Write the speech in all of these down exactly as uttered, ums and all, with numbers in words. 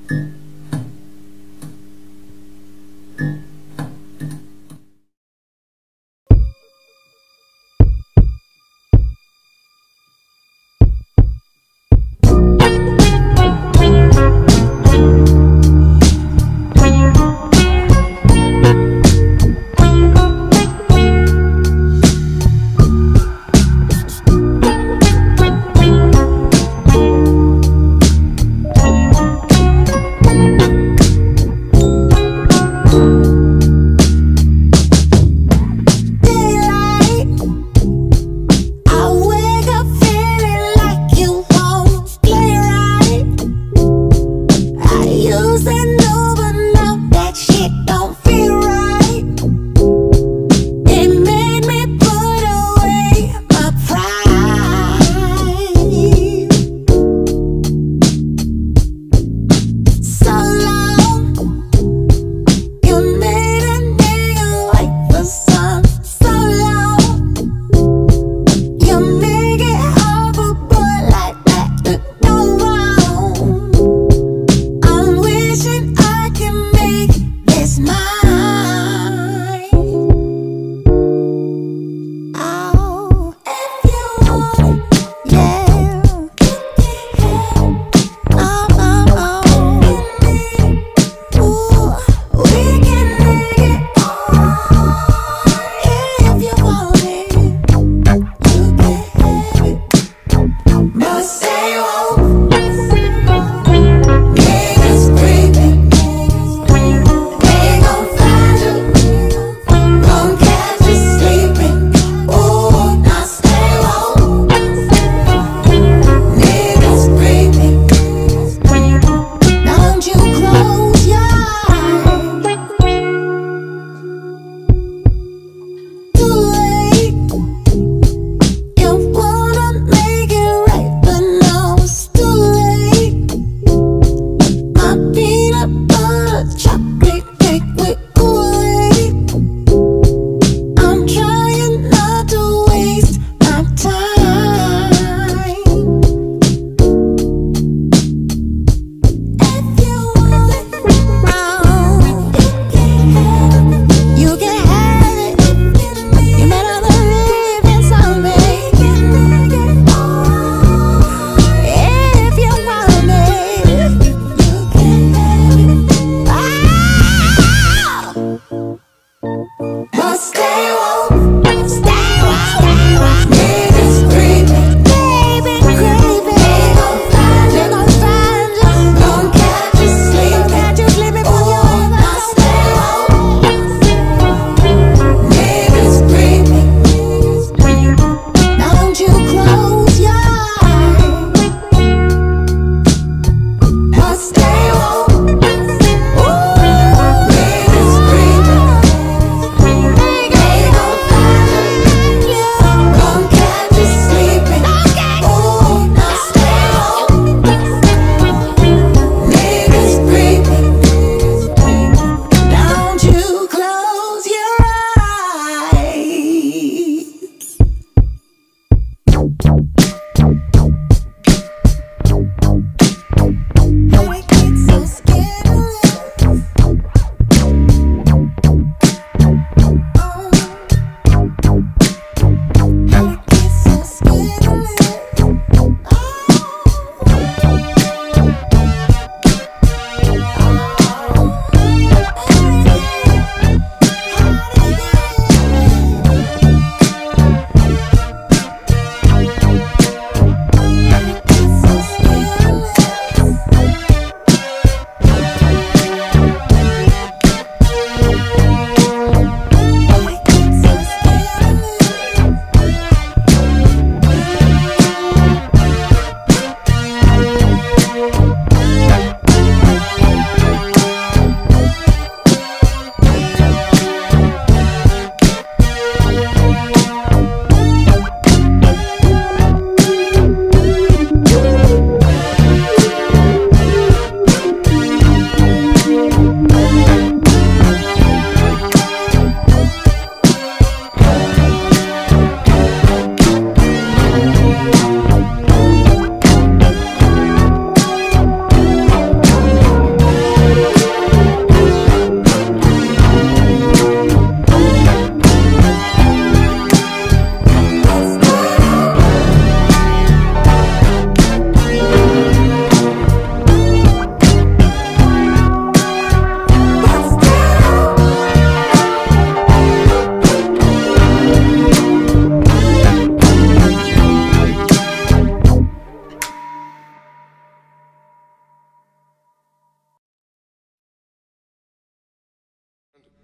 How we get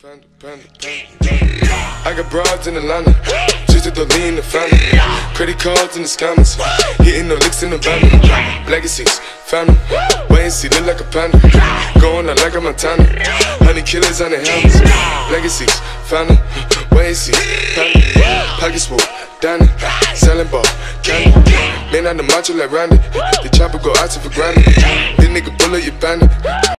Panda, panda, panda. I got broads in Atlanta, just to lean in the family. Credit cards in the scammers, hitting no licks in the van. Legacies, family, wait and see, look like a panda. Going out like a Montana, honey killers on the helmets. Legacies, family, wait and see, family. Pockets full, Danny, selling ball, candy. Man on the macho like Randy, the chopper go out to for granted. This nigga bullet, you bandit.